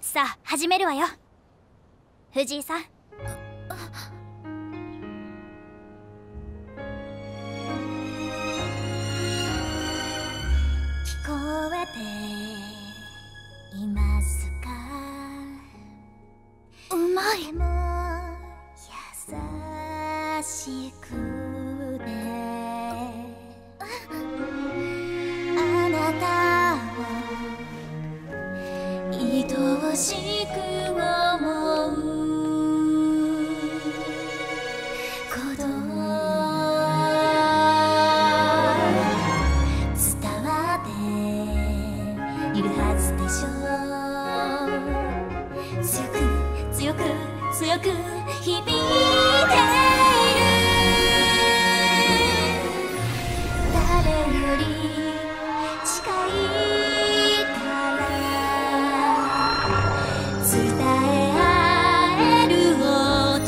さあ始めるわよ。藤井さん。聞こえていますか？うまい。優しくてあなたを愛おしく思うこと伝わっているはずでしょう。強く強く強く響いている。誰より近いから伝え合える音、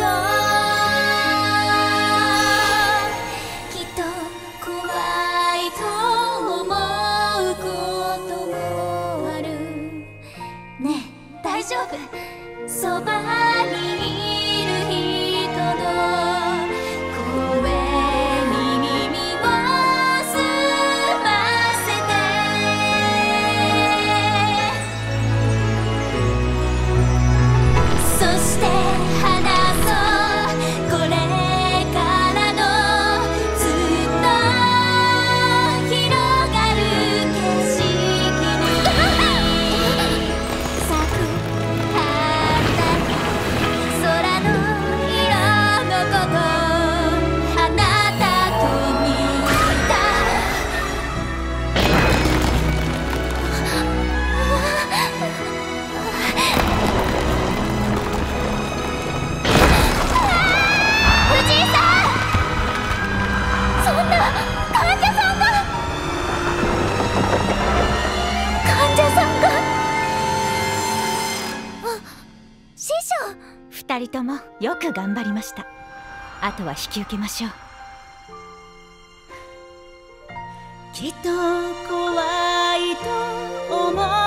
きっと怖いと思うこともある。ねえ大丈夫？そばにいる人の声に耳を澄ませて。そして話そうこれからのずっと広がる景色に咲く空の色のこと、あなたと見た。藤井さん、そんな患者さんが師匠。 二人ともよく頑張りました。あとは引き受けましょう。きっと怖いと思う